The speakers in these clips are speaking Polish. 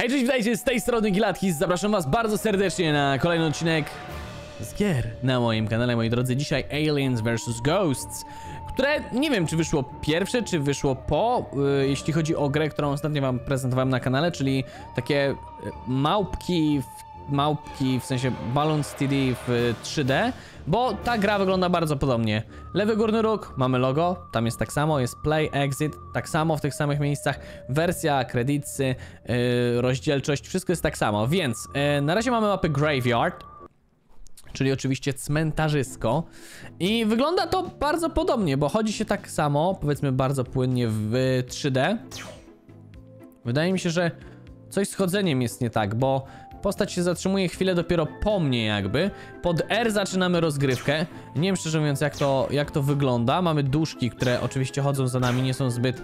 Hej, cześć, witajcie, z tej strony Gilatkis. Zapraszam was bardzo serdecznie na kolejny odcinek z gier na moim kanale, moi drodzy. Dzisiaj Aliens vs Ghosts, które nie wiem, czy wyszło pierwsze, czy wyszło po, jeśli chodzi o grę, którą ostatnio wam prezentowałem na kanale, czyli takie małpki, w sensie Balloons TD w 3D, bo ta gra wygląda bardzo podobnie. Lewy górny róg, mamy logo, tam jest tak samo, jest play, exit, tak samo w tych samych miejscach, wersja, kredyty, rozdzielczość, wszystko jest tak samo, więc na razie mamy mapę Graveyard, czyli oczywiście cmentarzysko, i wygląda to bardzo podobnie, bo chodzi się tak samo, powiedzmy bardzo płynnie w 3D. Wydaje mi się, że coś z chodzeniem jest nie tak, bo postać się zatrzymuje chwilę dopiero po mnie jakby. Pod R zaczynamy rozgrywkę. Nie wiem szczerze mówiąc jak to wygląda. Mamy duszki, które oczywiście chodzą za nami, nie są zbyt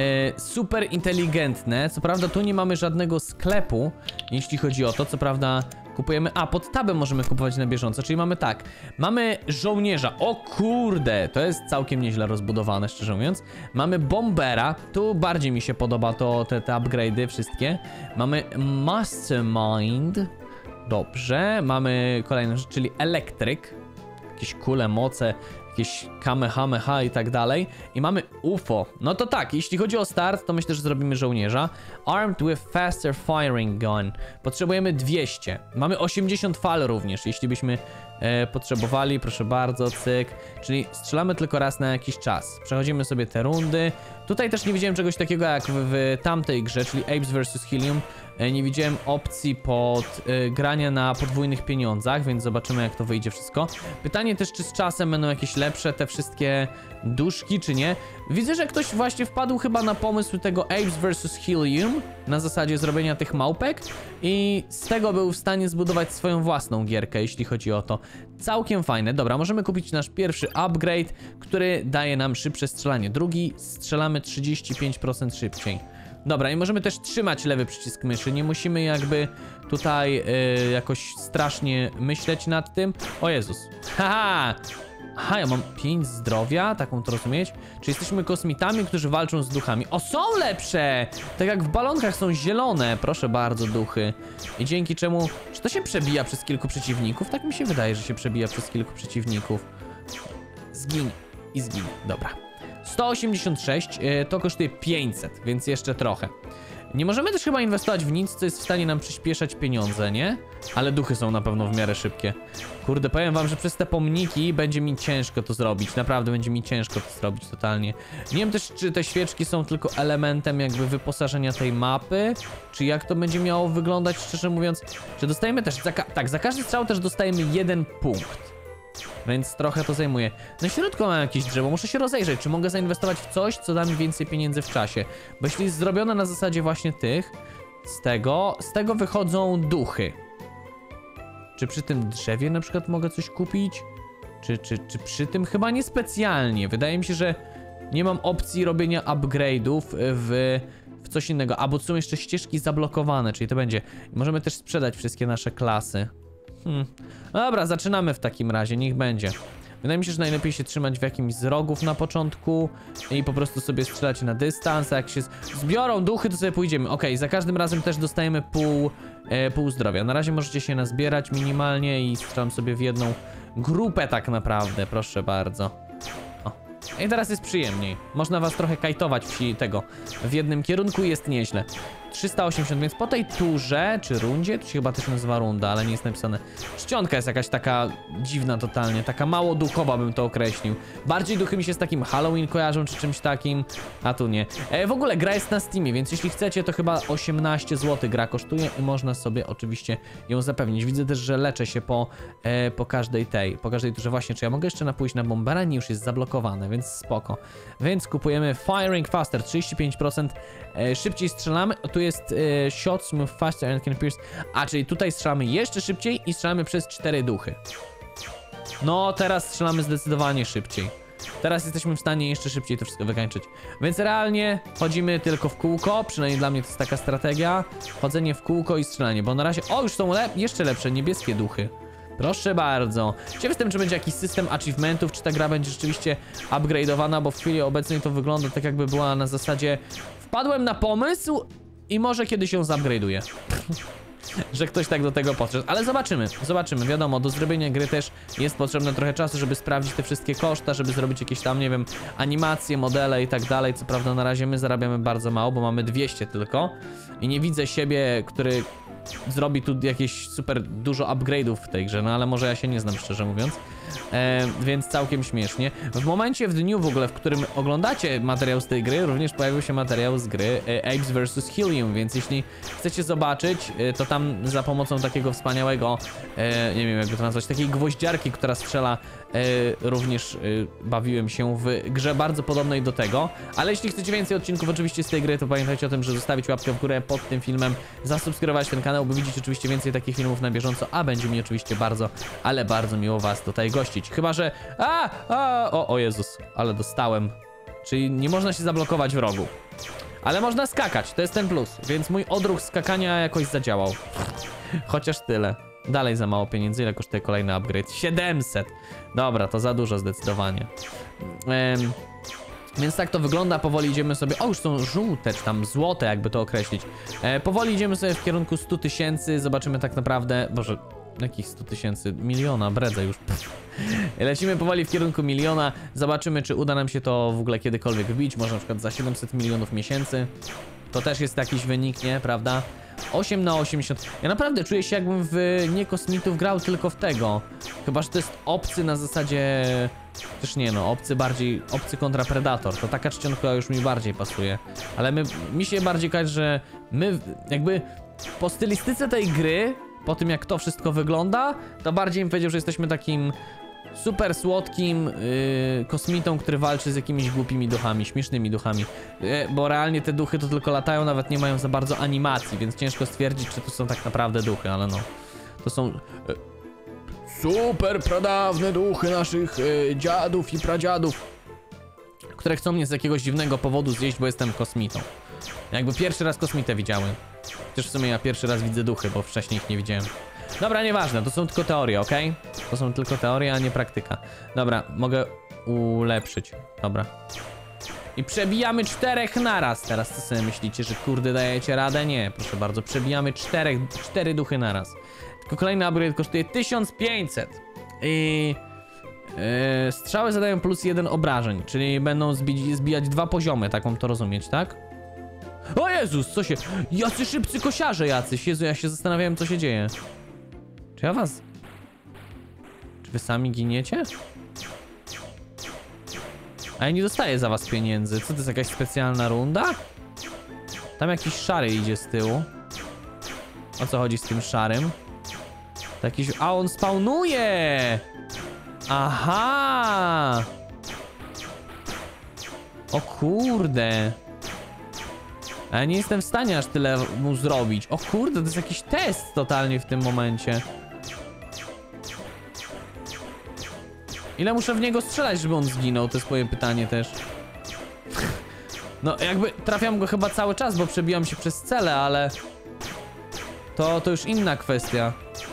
super inteligentne. Co prawda tu nie mamy żadnego sklepu, jeśli chodzi o to. Co prawda kupujemy... A, pod tabem możemy kupować na bieżąco, czyli mamy tak. Mamy żołnierza. O kurde, to jest całkiem nieźle rozbudowane, szczerze mówiąc. Mamy bombera. Tu bardziej mi się podoba te upgrade'y wszystkie. Mamy mastermind. Dobrze. Mamy kolejną rzecz, czyli elektryk. Jakieś kule, moce, jakieś kamehameha i tak dalej. I mamy UFO. No to tak, jeśli chodzi o start, to myślę, że zrobimy żołnierza. Armed with faster firing gun. Potrzebujemy 200. Mamy 80 fal również, jeśli byśmy potrzebowali. Proszę bardzo, cyk. Czyli strzelamy tylko raz na jakiś czas. Przechodzimy sobie te rundy. Tutaj też nie widziałem czegoś takiego jak w tamtej grze, czyli Apes vs Helium. Nie widziałem opcji pod grania na podwójnych pieniądzach, więc zobaczymy, jak to wyjdzie wszystko. Pytanie też, czy z czasem będą jakieś lepsze te wszystkie duszki, czy nie. Widzę, że ktoś właśnie wpadł chyba na pomysł tego Apes vs Helium, na zasadzie zrobienia tych małpek, i z tego był w stanie zbudować swoją własną gierkę, jeśli chodzi o to. Całkiem fajne. Dobra, możemy kupić nasz pierwszy upgrade, który daje nam szybsze strzelanie. Drugi strzelamy 35% szybciej. Dobra, i możemy też trzymać lewy przycisk myszy, nie musimy jakby tutaj jakoś strasznie myśleć nad tym. O Jezus, haha! Aha, ja mam 5 zdrowia, taką to rozumieć. Czy jesteśmy kosmitami, którzy walczą z duchami? O, są lepsze! Tak jak w balonkach są zielone, proszę bardzo, duchy. I dzięki czemu... Czy to się przebija przez kilku przeciwników? Tak mi się wydaje, że się przebija przez kilku przeciwników. Zgiń i zgiń, dobra. 186, to kosztuje 500, więc jeszcze trochę. Nie możemy też chyba inwestować w nic, co jest w stanie nam przyspieszać pieniądze, nie? Ale duchy są na pewno w miarę szybkie. Kurde, powiem wam, że przez te pomniki będzie mi ciężko to zrobić. Naprawdę będzie mi ciężko to zrobić totalnie. Nie wiem też, czy te świeczki są tylko elementem jakby wyposażenia tej mapy, czy jak to będzie miało wyglądać, szczerze mówiąc. Czy dostajemy też... za każdy strzał też dostajemy 1 punkt. Więc trochę to zajmuje. Na środku mam jakieś drzewo, muszę się rozejrzeć, czy mogę zainwestować w coś, co da mi więcej pieniędzy w czasie. Bo jeśli jest zrobione na zasadzie właśnie tych, z tego wychodzą duchy. Czy przy tym drzewie na przykład mogę coś kupić? Czy przy tym? Chyba niespecjalnie. Wydaje mi się, że nie mam opcji robienia upgrade'ów w coś innego. A bo są jeszcze ścieżki zablokowane, czyli to będzie. Możemy też sprzedać wszystkie nasze klasy. Dobra, zaczynamy w takim razie, niech będzie. Wydaje mi się, że najlepiej się trzymać w jakimś z rogów na początku i po prostu sobie strzelać na dystans, a jak się zbiorą duchy, to sobie pójdziemy. Okej, za każdym razem też dostajemy pół zdrowia. Na razie możecie się nazbierać minimalnie i strzelam sobie w jedną grupę tak naprawdę, proszę bardzo. I teraz jest przyjemniej. Można was trochę kajtować w jednym kierunku i jest nieźle. 380, więc po tej turze, czy rundzie, to się chyba też nazywa runda, ale nie jest napisane. Czcionka jest jakaś taka dziwna totalnie, taka mało duchowa bym to określił. Bardziej duchy mi się z takim Halloween kojarzą, czy czymś takim, a tu nie. W ogóle gra jest na Steamie, więc jeśli chcecie, to chyba 18 zł gra kosztuje i można sobie oczywiście ją zapewnić. Widzę też, że leczę się po każdej turze. Właśnie, czy ja mogę jeszcze pójść na bombera? Nie, już jest zablokowane, więc spoko. Więc kupujemy Firing Faster, 35% szybciej strzelamy. Tu jest shots move faster and can pierce. A, czyli tutaj strzelamy jeszcze szybciej i strzelamy przez 4 duchy. No, teraz strzelamy zdecydowanie szybciej. Teraz jesteśmy w stanie jeszcze szybciej to wszystko wykańczyć. Więc realnie chodzimy tylko w kółko. Przynajmniej dla mnie to jest taka strategia. Chodzenie w kółko i strzelanie. Bo na razie... O, już są jeszcze lepsze niebieskie duchy. Proszę bardzo. Ciekaw jestem, czy będzie jakiś system achievementów, czy ta gra będzie rzeczywiście upgrade'owana, bo w chwili obecnej to wygląda tak, jakby była na zasadzie... Wpadłem na pomysł i może kiedyś ją zupgrade'uję. Że ktoś tak do tego podszedł, ale zobaczymy, wiadomo, do zrobienia gry też jest potrzebne trochę czasu, żeby sprawdzić te wszystkie koszta, żeby zrobić jakieś tam, nie wiem, animacje, modele i tak dalej, co prawda na razie my zarabiamy bardzo mało, bo mamy 200 tylko i nie widzę siebie, który zrobi tu jakieś super dużo upgrade'ów w tej grze, no ale może ja się nie znam, szczerze mówiąc, więc całkiem śmiesznie. W dniu w ogóle, w którym oglądacie materiał z tej gry, również pojawił się materiał z gry Apes vs Helium, więc jeśli chcecie zobaczyć, to tam za pomocą takiego wspaniałego, nie wiem jakby to nazwać, takiej gwoździarki, która strzela, również bawiłem się w grze bardzo podobnej do tego, ale jeśli chcecie więcej odcinków oczywiście z tej gry, to pamiętajcie o tym, że zostawić łapkę w górę pod tym filmem, zasubskrybować ten kanał, by widzieć oczywiście więcej takich filmów na bieżąco, a będzie mi oczywiście bardzo, ale bardzo miło was tutaj gościć. Chyba że... O Jezus, ale dostałem. Czyli nie można się zablokować w rogu. Ale można skakać, to jest ten plus. Więc mój odruch skakania jakoś zadziałał. Chociaż tyle. Dalej za mało pieniędzy, ile kosztuje kolejny upgrade? 700. Dobra, to za dużo zdecydowanie. Więc tak to wygląda, powoli idziemy sobie... O, już są żółte, czy tam złote, jakby to określić. Powoli idziemy sobie w kierunku 100 000, zobaczymy tak naprawdę... Boże, jakich 100 000? Miliona, bredzę już. Lecimy powoli w kierunku miliona, zobaczymy, czy uda nam się to w ogóle kiedykolwiek wbić, może na przykład za 700 milionów miesięcy. To też jest jakiś wynik, nie? Prawda? 8 na 80. Ja naprawdę czuję się, jakbym w nie kosmitów grał, tylko w tego. Chyba że to jest obcy na zasadzie... Też nie no, obcy kontra Predator. To taka czcionka już mi bardziej pasuje. Ale mi się bardziej każe, że my jakby po stylistyce tej gry, po tym jak to wszystko wygląda, to bardziej mi powiedział, że jesteśmy takim super słodkim kosmitą, który walczy z jakimiś głupimi duchami, śmiesznymi duchami. Bo realnie te duchy to tylko latają, nawet nie mają za bardzo animacji, więc ciężko stwierdzić, czy to są tak naprawdę duchy, ale no. To są super pradawne duchy naszych dziadów i pradziadów, które chcą mnie z jakiegoś dziwnego powodu zjeść, bo jestem kosmitą. Jakby pierwszy raz kosmitę widziały. Chociaż w sumie ja pierwszy raz widzę duchy, bo wcześniej ich nie widziałem. Dobra, nieważne, to są tylko teorie, ok? To są tylko teorie, a nie praktyka. Dobra, mogę ulepszyć. Dobra. I przebijamy 4 naraz. Teraz co sobie myślicie, że kurde dajecie radę? Nie, proszę bardzo, przebijamy 4 duchy naraz. Tylko kolejny upgrade kosztuje 1500. I... strzały zadają plus 1 obrażeń, czyli będą zbijać 2 poziomy, tak mam to rozumieć, tak? O Jezus, co się... Jacy szybcy kosiarze jacyś. Jezu, ja się zastanawiałem, co się dzieje. Czy ja was... Czy wy sami giniecie? A ja nie dostaję za was pieniędzy. Co to jest, jakaś specjalna runda? Tam jakiś szary idzie z tyłu. O co chodzi z tym szarym? To jakiś... A on spawnuje! Aha! O kurde! A ja nie jestem w stanie aż tyle mu zrobić. O kurde, to jest jakiś test totalnie w tym momencie. Ile muszę w niego strzelać, żeby on zginął? To jest moje pytanie też. No jakby trafiam go chyba cały czas, bo przebijam się przez cele, ale... To już inna kwestia.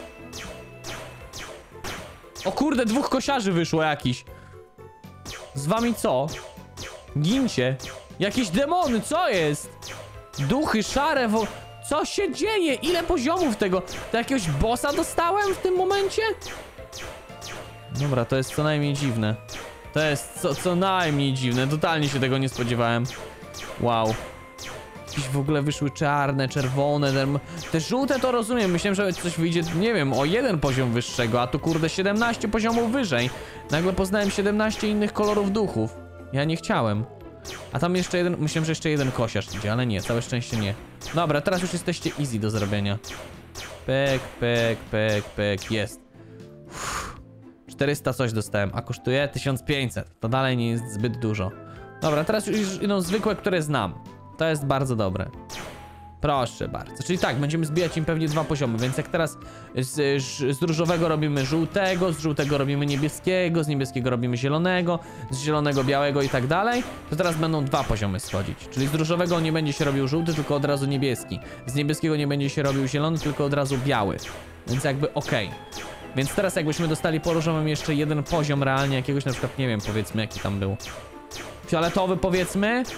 O kurde, 2 kosiarzy wyszło jakiś. Z wami co? Gincie. Jakieś demony, co jest? Duchy, szare, co się dzieje? Ile poziomów tego? To jakiegoś bossa dostałem w tym momencie? Dobra, to jest co najmniej dziwne. To jest co najmniej dziwne. Totalnie się tego nie spodziewałem. Wow. Jakieś w ogóle wyszły czarne, czerwone. Te żółte to rozumiem. Myślałem, że coś wyjdzie, nie wiem, o 1 poziom wyższego, a tu kurde 17 poziomów wyżej. Nagle poznałem 17 innych kolorów duchów. Ja nie chciałem. A tam jeszcze jeden, myślałem, że jeszcze jeden kosiarz idzie, ale nie, całe szczęście nie. Dobra, teraz już jesteście easy do zrobienia. Pek, pek, pek, pek, jest. 400 coś dostałem, a kosztuje 1500. To dalej nie jest zbyt dużo. Dobra, teraz już idą zwykłe, które znam. To jest bardzo dobre. Proszę bardzo. Czyli tak, będziemy zbijać im pewnie 2 poziomy, więc jak teraz z różowego robimy żółtego, z żółtego robimy niebieskiego, z niebieskiego robimy zielonego, z zielonego białego i tak dalej, to teraz będą 2 poziomy schodzić. Czyli z różowego nie będzie się robił żółty, tylko od razu niebieski. Z niebieskiego nie będzie się robił zielony, tylko od razu biały. Więc jakby okej. Więc teraz jakbyśmy dostali po różowym jeszcze 1 poziom realnie jakiegoś, na przykład, nie wiem, powiedzmy jaki tam był. Fioletowy powiedzmy.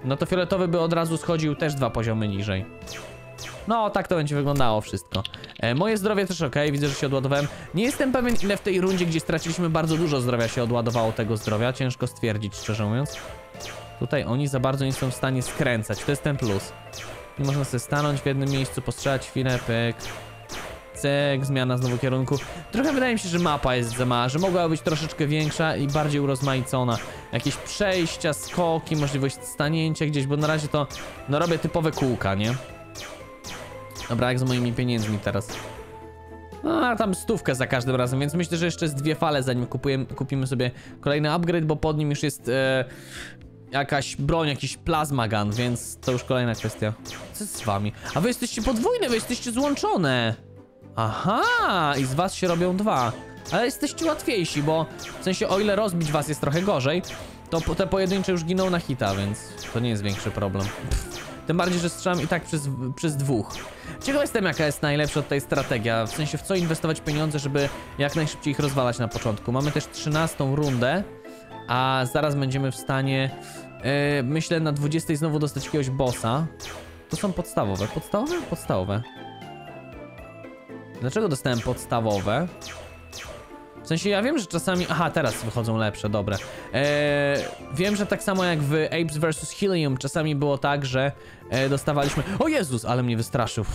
no to fioletowy by od razu schodził też 2 poziomy niżej. No, tak to będzie wyglądało wszystko. Moje zdrowie też ok, widzę, że się odładowałem. Nie jestem pewien, ile w tej rundzie, gdzie straciliśmy bardzo dużo zdrowia, się odładowało tego zdrowia. Ciężko stwierdzić, szczerze mówiąc. Tutaj oni za bardzo nie są w stanie skręcać, to jest ten plus. Nie można sobie stanąć w jednym miejscu, postrzelać chwilę, pyk. Cyk, zmiana znowu kierunku. Trochę wydaje mi się, że mapa jest za mała, że mogła być troszeczkę większa i bardziej urozmaicona. Jakieś przejścia, skoki, możliwość stanięcia gdzieś, bo na razie to, no robię typowe kółka, nie? Dobra, jak z moimi pieniędzmi teraz? A, tam 100 za każdym razem, więc myślę, że jeszcze z 2 fale, zanim kupimy sobie kolejny upgrade, bo pod nim już jest jakaś broń, jakiś plasma gun, więc to już kolejna kwestia. Co z wami? A wy jesteście podwójne, wy jesteście złączone. Aha, i z was się robią 2. Ale jesteście łatwiejsi, bo w sensie o ile rozbić was jest trochę gorzej, to te pojedyncze już giną na hita, więc to nie jest większy problem. Tym bardziej, że strzelam i tak przez 2. Ciekaw jestem, jaka jest najlepsza tutaj strategia, w sensie w co inwestować pieniądze, żeby jak najszybciej ich rozwalać na początku. Mamy też 13 rundę, a zaraz będziemy w stanie, myślę, na 20 znowu dostać jakiegoś bossa. To są podstawowe. Podstawowe? Podstawowe. Dlaczego dostałem podstawowe? W sensie ja wiem, że czasami... Aha, teraz wychodzą lepsze, dobre. Wiem, że tak samo jak w Apes vs. Helium czasami było tak, że dostawaliśmy... O Jezus, ale mnie wystraszył.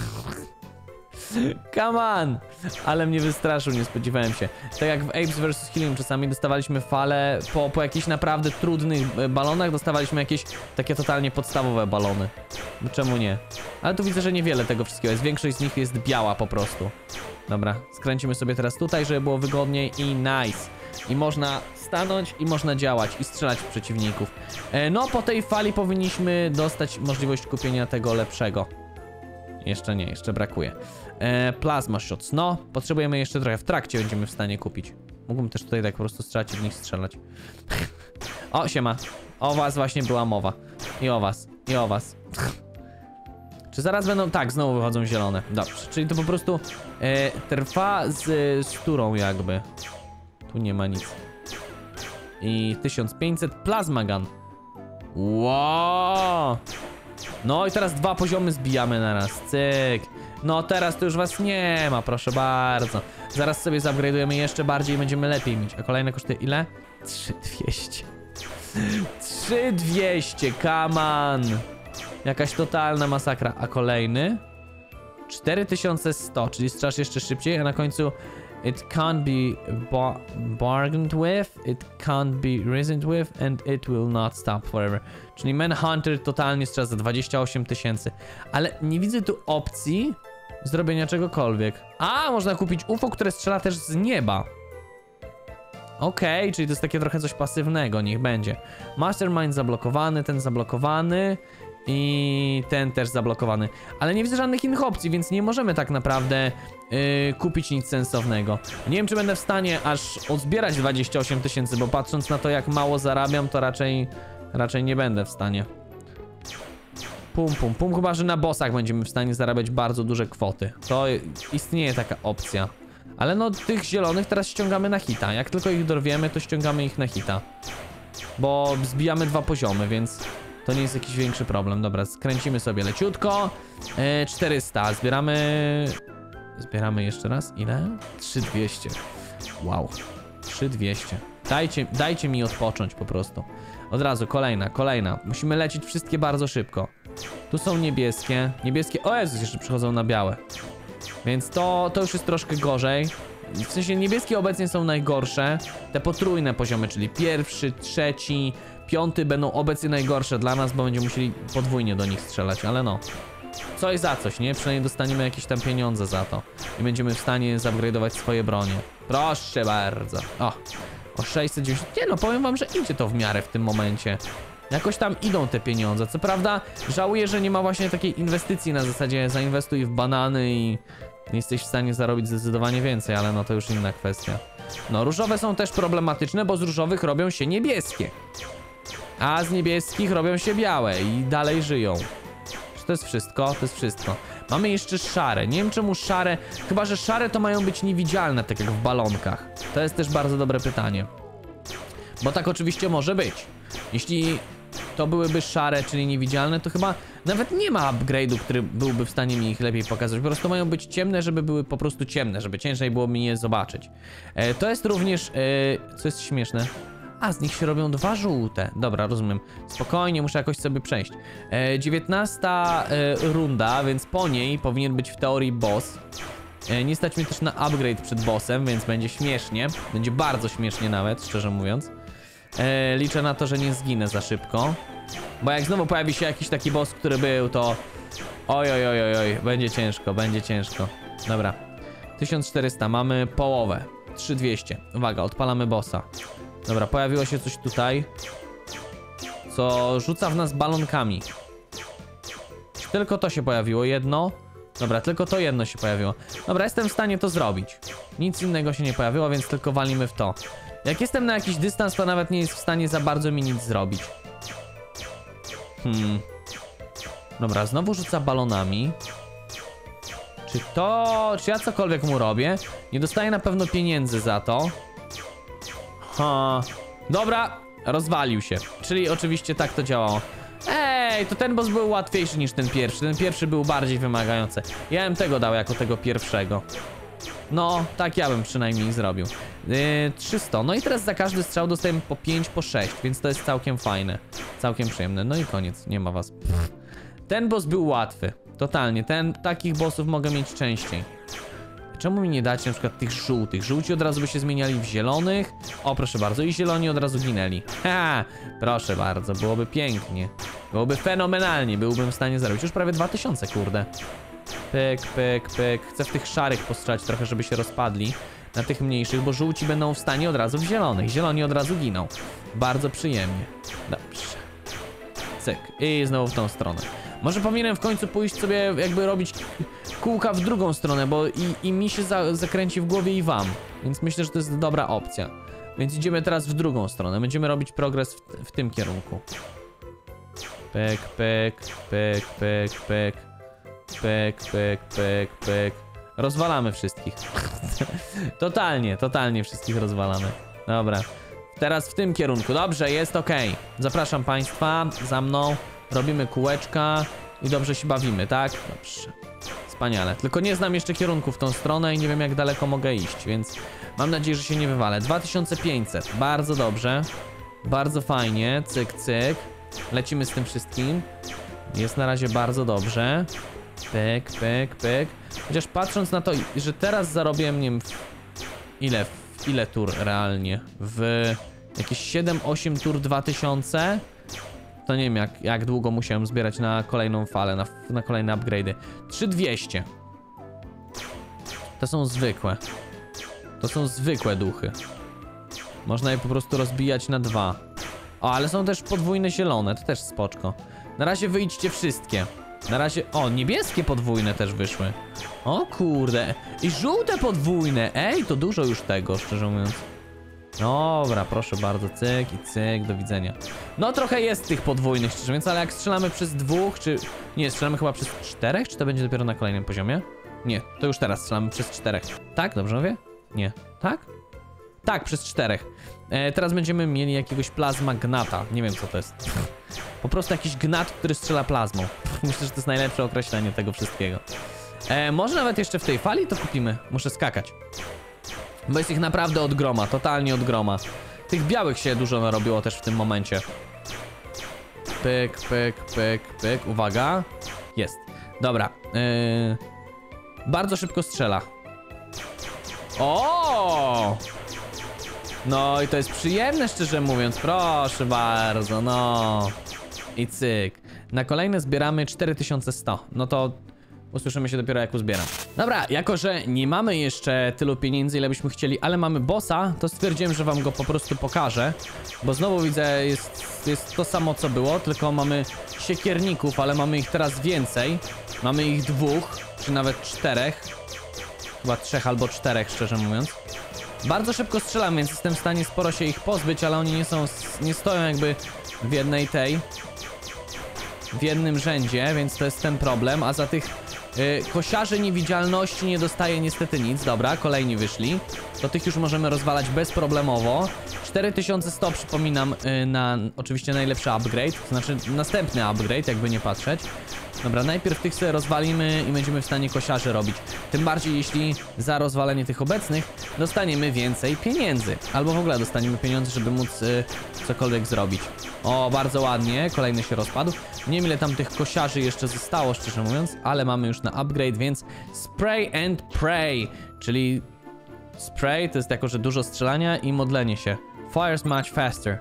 Come on! Ale mnie wystraszył, nie spodziewałem się. Tak jak w Apes vs. Helium czasami dostawaliśmy fale po jakichś naprawdę trudnych balonach, dostawaliśmy jakieś takie totalnie podstawowe balony. No czemu nie? Ale tu widzę, że niewiele tego wszystkiego jest. Większość z nich jest biała po prostu. Dobra, skręcimy sobie teraz tutaj, żeby było wygodniej i nice. I można stanąć i można działać i strzelać w przeciwników. No po tej fali powinniśmy dostać możliwość kupienia tego lepszego. Jeszcze nie, jeszcze brakuje. Plasma shots, no potrzebujemy jeszcze trochę, w trakcie będziemy w stanie kupić. Mógłbym też tutaj tak po prostu strzelać i w nich strzelać. O, siema. O was właśnie była mowa. I o was, i o was. Czy zaraz będą... Tak, znowu wychodzą zielone. Dobrze, czyli to po prostu trwa z turą jakby. Tu nie ma nic. I 1500 plasma gun. Wow! No i teraz 2 poziomy zbijamy naraz. Cyk. No teraz to już was nie ma, proszę bardzo. Zaraz sobie zupgrade'ujemy jeszcze bardziej i będziemy lepiej mieć. A kolejne kosztuje ile? 3200. 3200, come on. Jakaś totalna masakra. A kolejny? 4100, czyli strzelasz jeszcze szybciej, a na końcu it can't be bargained with, it can't be reasoned with, and it will not stop forever. Czyli Manhunter totalnie strzela za 28 000. Ale nie widzę tu opcji zrobienia czegokolwiek. A, można kupić UFO, które strzela też z nieba. Okej, czyli to jest takie trochę coś pasywnego, niech będzie. Mastermind zablokowany, ten zablokowany. I ten też zablokowany. Ale nie widzę żadnych innych opcji, więc nie możemy tak naprawdę kupić nic sensownego. Nie wiem, czy będę w stanie aż odzbierać 28 000, bo patrząc na to, jak mało zarabiam, to raczej nie będę w stanie. Pum, pum, pum. Chyba, że na bossach będziemy w stanie zarabiać bardzo duże kwoty. To istnieje taka opcja. Ale no, tych zielonych teraz ściągamy na hita. Jak tylko ich dorwiemy, to ściągamy ich na hita. Bo zbijamy 2 poziomy, więc... To nie jest jakiś większy problem. Dobra, skręcimy sobie leciutko. 400. Zbieramy jeszcze raz. Ile? 3200. Wow. 3200. Dajcie mi odpocząć po prostu. Od razu, kolejna. Musimy lecieć wszystkie bardzo szybko. Tu są niebieskie. O Jezus, jeszcze przychodzą na białe. Więc to już jest troszkę gorzej. W sensie niebieskie obecnie są najgorsze. Te potrójne poziomy, czyli 1., 3., 5. będą obecnie najgorsze dla nas, bo będziemy musieli podwójnie do nich strzelać, ale no. Coś za coś, nie? Przynajmniej dostaniemy jakieś tam pieniądze za to. I będziemy w stanie zupgrade'ować swoje bronie. Proszę bardzo. O 690. Nie no, powiem wam, że idzie to w miarę w tym momencie. Jakoś tam idą te pieniądze. Co prawda żałuję, że nie ma właśnie takiej inwestycji na zasadzie zainwestuj w banany i jesteś w stanie zarobić zdecydowanie więcej, ale no to już inna kwestia. No, różowe są też problematyczne, bo z różowych robią się niebieskie. A z niebieskich robią się białe i dalej żyją. Czy to jest wszystko? To jest wszystko. Mamy jeszcze szare. Nie wiem czemu szare. Chyba że szare to mają być niewidzialne, tak jak w balonkach. To jest też bardzo dobre pytanie. Bo tak oczywiście może być. Jeśli to byłyby szare, czyli niewidzialne, to chyba nawet nie ma upgrade'u, który byłby w stanie mi ich lepiej pokazać. Po prostu mają być ciemne, żeby były po prostu ciemne, żeby ciężej było mi je zobaczyć. To jest również, co jest śmieszne. A, z nich się robią dwa żółte. Dobra, rozumiem. Spokojnie, muszę jakoś sobie przejść. 19 runda, więc po niej powinien być w teorii boss. Nie stać mi też na upgrade przed bossem, więc będzie śmiesznie. Będzie bardzo śmiesznie nawet, szczerze mówiąc. Liczę na to, że nie zginę za szybko. Bo jak znowu pojawi się jakiś taki boss, który był, to... Oj, będzie ciężko, będzie ciężko. Dobra. 1400, mamy połowę. 3200. Uwaga, odpalamy bossa. Dobra, pojawiło się coś tutaj, co rzuca w nas balonkami. Tylko to się pojawiło, jedno. Dobra, tylko to jedno się pojawiło. Dobra, jestem w stanie to zrobić. Nic innego się nie pojawiło, więc tylko walimy w to. Jak jestem na jakiś dystans, to nawet nie jest w stanie za bardzo mi nic zrobić. Dobra, znowu rzuca balonami. Czy ja cokolwiek mu robię? Nie dostaję na pewno pieniędzy za to. Dobra, rozwalił się. Czyli oczywiście tak to działało. Ej, to ten boss był łatwiejszy niż ten pierwszy. Ten pierwszy był bardziej wymagający. Ja bym tego dał jako tego pierwszego. No, tak ja bym przynajmniej zrobił. 300. No i teraz za każdy strzał dostajemy po 5, po 6, więc to jest całkiem fajne. Całkiem przyjemne. No i koniec, nie ma was. Ten boss był łatwy. Totalnie. Takich bossów mogę mieć częściej. Czemu mi nie dacie na przykład tych żółtych? Żółci od razu by się zmieniali w zielonych. O, proszę bardzo. I zieloni od razu ginęli. Ha! Proszę bardzo. Byłoby pięknie. Byłoby fenomenalnie. Byłbym w stanie zarobić. Już prawie 2000, kurde. Pyk, pyk, pyk. Chcę w tych szarych postrzelać trochę, żeby się rozpadli. Na tych mniejszych, bo żółci będą w stanie od razu w zielonych. Zieloni od razu giną. Bardzo przyjemnie. Dobrze. Cyk. I znowu w tą stronę. Może powinienem w końcu pójść sobie jakby robić kółka w drugą stronę, bo i mi się zakręci w głowie i wam. Więc myślę, że to jest dobra opcja. Więc idziemy teraz w drugą stronę. Będziemy robić progres w tym kierunku. Pyk, pyk, pyk, pyk, pyk. Pyk, pyk, pyk, pyk. Rozwalamy wszystkich. Totalnie wszystkich rozwalamy. Dobra. Teraz w tym kierunku. Dobrze, jest ok. Zapraszam państwa za mną. Robimy kółeczka i dobrze się bawimy, tak? Dobrze. Wspaniale. Tylko nie znam jeszcze kierunku w tą stronę i nie wiem, jak daleko mogę iść, więc mam nadzieję, że się nie wywalę. 2500. Bardzo dobrze. Bardzo fajnie. Cyk, cyk. Lecimy z tym wszystkim. Jest na razie bardzo dobrze. Pyk, pyk, pyk. Chociaż patrząc na to, że teraz zarobiłem, nie wiem, ile tur realnie? W jakieś 7-8 tur 2000? To nie wiem, jak długo musiałem zbierać na kolejną falę, na kolejne upgrade'y. 3200. To są zwykłe. To są zwykłe duchy. Można je po prostu rozbijać na 2. O, ale są też podwójne zielone, to też spoczko. Na razie wyjdźcie wszystkie. Na razie... O, niebieskie podwójne też wyszły. O kurde. I żółte podwójne. Ej, to dużo już tego, szczerze mówiąc. Dobra, proszę bardzo, cyk i cyk, do widzenia. No trochę jest tych podwójnych, szczerze mówiąc, ale jak strzelamy przez 2, czy... Nie, strzelamy chyba przez 4, czy to będzie dopiero na kolejnym poziomie? Nie, to już teraz strzelamy przez 4. Tak, dobrze mówię? Nie. Tak? Tak, przez 4. Teraz będziemy mieli jakiegoś plazma gnata. Nie wiem, co to jest. Po prostu jakiś gnat, który strzela plazmą. Myślę, że to jest najlepsze określenie tego wszystkiego. Może nawet jeszcze w tej fali to kupimy. Muszę skakać. Bo jest ich naprawdę od groma, totalnie od groma. Tych białych się dużo narobiło też w tym momencie. Pyk, pyk, pyk, pyk. Uwaga. Jest. Dobra. Bardzo szybko strzela. O! No i to jest przyjemne, szczerze mówiąc. Proszę bardzo, no. I cyk. Na kolejne zbieramy 4100. No to usłyszymy się dopiero, jak uzbieram. Dobra, jako że nie mamy jeszcze tylu pieniędzy, ile byśmy chcieli, ale mamy bossa, to stwierdziłem, że wam go po prostu pokażę. Bo znowu widzę, jest to samo, co było, tylko mamy siekierników, ale mamy ich teraz więcej. Mamy ich 2, czy nawet 4. Chyba 3 albo 4, szczerze mówiąc. Bardzo szybko strzelam, więc jestem w stanie sporo się ich pozbyć, ale oni nie stoją jakby w jednej w jednym rzędzie, więc to jest ten problem. A za tych Kosiarze niewidzialności nie dostaje niestety nic. Dobra, kolejni wyszli. To tych już możemy rozwalać bezproblemowo. 4100, przypominam, na oczywiście najlepszy upgrade. To znaczy następny upgrade, jakby nie patrzeć. Dobra, najpierw tych sobie rozwalimy i będziemy w stanie kosiarzy robić. Tym bardziej, jeśli za rozwalenie tych obecnych dostaniemy więcej pieniędzy. Albo w ogóle dostaniemy pieniądze, żeby móc cokolwiek zrobić. O, bardzo ładnie, kolejny się rozpadł. Nie wiem, ile tam tych kosiarzy jeszcze zostało, szczerze mówiąc, ale mamy już na upgrade, więc spray and pray, czyli spray to jest jako, że dużo strzelania i modlenie się. Fires much faster.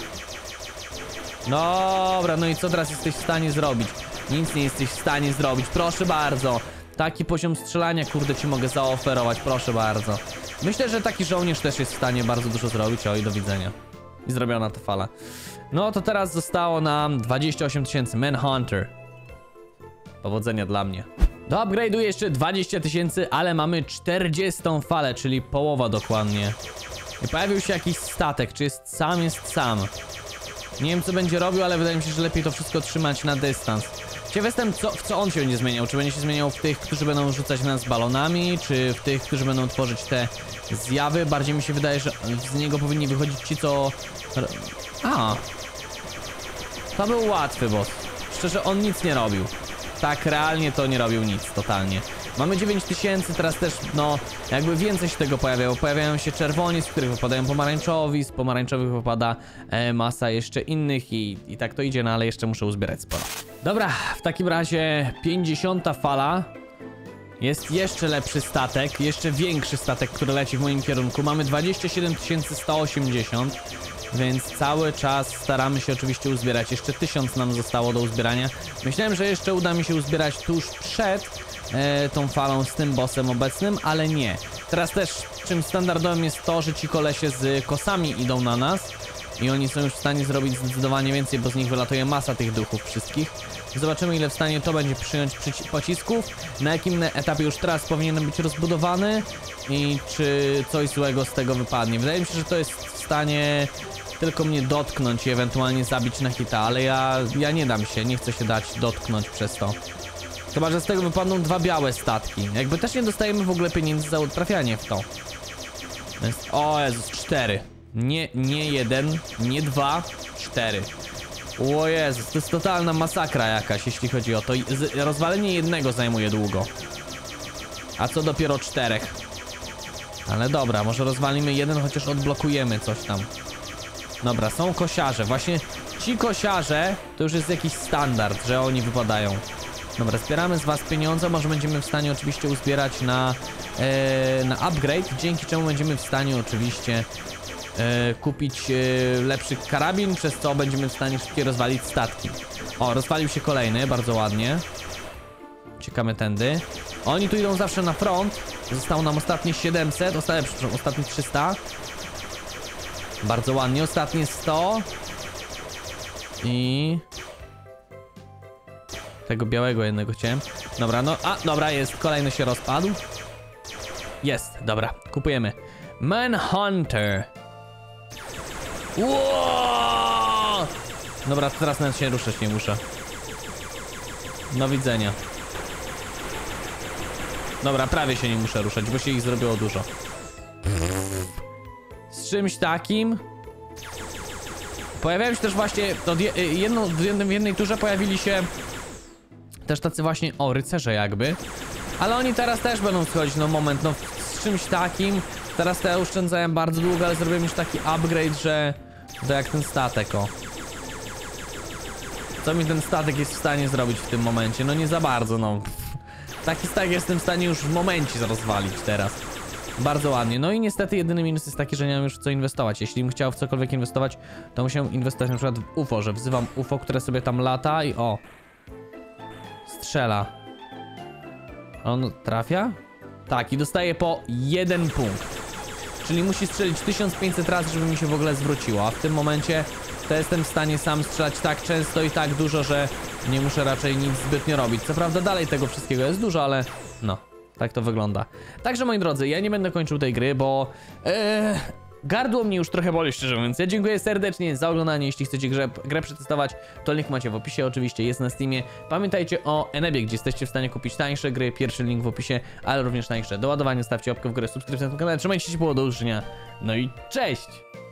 Dobra, no i co teraz jesteś w stanie zrobić? Nic nie jesteś w stanie zrobić, proszę bardzo. Taki poziom strzelania, kurde, ci mogę zaoferować, proszę bardzo. Myślę, że taki żołnierz też jest w stanie bardzo dużo zrobić. O, i do widzenia. I zrobiona ta fala. No to teraz zostało nam 28 000 Manhunter. Powodzenia dla mnie. Doupgrade'uję jeszcze 20 000, ale mamy 40 falę, czyli połowa dokładnie. I pojawił się jakiś statek, czy jest sam. Nie wiem, co będzie robił, ale wydaje mi się, że lepiej to wszystko trzymać na dystans. Ciekaw jestem, w co on się będzie zmieniał. Czy będzie się zmieniał w tych, którzy będą rzucać nas balonami, czy w tych, którzy będą tworzyć te zjawy. Bardziej mi się wydaje, że z niego powinni wychodzić ci, co... A, to był łatwy boss. Szczerze, on nic nie robił. Tak, realnie to nie robił nic, totalnie. Mamy 9000, teraz też, no, jakby więcej się tego pojawia. Pojawiają się czerwoni, z których wypadają pomarańczowi, z pomarańczowych wypada masa jeszcze innych i tak to idzie, no ale jeszcze muszę uzbierać sporo. Dobra, w takim razie 50 fala. Jest jeszcze lepszy statek, jeszcze większy statek, który leci w moim kierunku. Mamy 27 180. Więc cały czas staramy się oczywiście uzbierać. Jeszcze 1000 nam zostało do uzbierania. Myślałem, że jeszcze uda mi się uzbierać tuż przed tą falą z tym bossem obecnym, ale nie. Teraz też czym standardowym jest to, że ci kolesie z kosami idą na nas i oni są już w stanie zrobić zdecydowanie więcej, bo z nich wylatuje masa tych duchów wszystkich. Zobaczymy, ile w stanie to będzie przyjąć pocisków, na jakim etapie już teraz powinienem być rozbudowany i czy coś złego z tego wypadnie. Wydaje mi się, że to jest w stanie tylko mnie dotknąć i ewentualnie zabić na hita, ale ja nie dam się, nie chcę się dać dotknąć przez to. Chyba, że z tego wypadną dwa białe statki. Jakby też nie dostajemy w ogóle pieniędzy za trafianie w to. Więc, o Jezus, 4. Nie 1, nie 2, 4. O Jezus, to jest totalna masakra jakaś, jeśli chodzi o to. Rozwalenie jednego zajmuje długo. A co dopiero 4. Ale dobra, może rozwalimy jeden, chociaż odblokujemy coś tam. Dobra, są kosiarze. Właśnie ci kosiarze to już jest jakiś standard, że oni wypadają. Dobra, zbieramy z was pieniądze. Może będziemy w stanie oczywiście uzbierać na upgrade, dzięki czemu będziemy w stanie oczywiście kupić lepszy karabin, przez co będziemy w stanie szybciej rozwalić statki. O, rozwalił się kolejny, bardzo ładnie. Uciekamy tędy. Oni tu idą zawsze na front. Zostało nam ostatnie 700, ostatnie 300. Bardzo ładnie, ostatnie 100. I... tego białego jednego chciałem. Dobra, no, dobra, jest, kolejny się rozpadł. Jest, dobra, kupujemy. Manhunter. Wow! Dobra, teraz nawet się ruszać nie muszę. Do widzenia. Dobra, prawie się nie muszę ruszać, bo się ich zrobiło dużo. Z czymś takim pojawiają się też właśnie w jednej turze pojawili się też tacy właśnie, o, rycerze jakby. Ale oni teraz też będą schodzić, no moment, no z czymś takim. Teraz to ja oszczędzałem bardzo długo, ale zrobiłem już taki upgrade, że to jak ten statek, o. Co mi ten statek jest w stanie zrobić w tym momencie? No nie za bardzo, no. Taki statek jestem w stanie już w momencie rozwalić teraz. Bardzo ładnie. No i niestety jedyny minus jest taki, że nie mam już w co inwestować. Jeśli bym chciał w cokolwiek inwestować, to musiałem inwestować na przykład w UFO, że wzywam UFO, które sobie tam lata i o. Strzela. On trafia? Tak, i dostaje po 1 punkt. Czyli musi strzelić 1500 razy, żeby mi się w ogóle zwróciło. A w tym momencie to jestem w stanie sam strzelać tak często i tak dużo, że nie muszę raczej nic zbytnio robić. Co prawda dalej tego wszystkiego jest dużo, ale no, tak to wygląda. Także moi drodzy, ja nie będę kończył tej gry, bo gardło mnie już trochę boli, szczerze mówiąc. Ja dziękuję serdecznie za oglądanie. Jeśli chcecie grę przetestować, to link macie w opisie, oczywiście jest na Steamie. Pamiętajcie o Enebie, gdzie jesteście w stanie kupić tańsze gry, pierwszy link w opisie, ale również tańsze. Do ładowania stawcie łapkę w górę, subskrypcję na tym kanale. Trzymajcie się, było do usłyszenia. No i cześć!